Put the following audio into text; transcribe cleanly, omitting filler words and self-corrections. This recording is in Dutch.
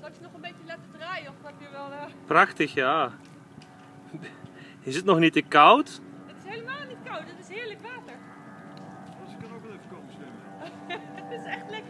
Had je nog een beetje laten draaien of heb je wel... Prachtig, ja. Is het nog niet te koud? Het is helemaal niet koud, het is heerlijk water. Als ik kan ook wel even komen zwemmen. Het is echt lekker.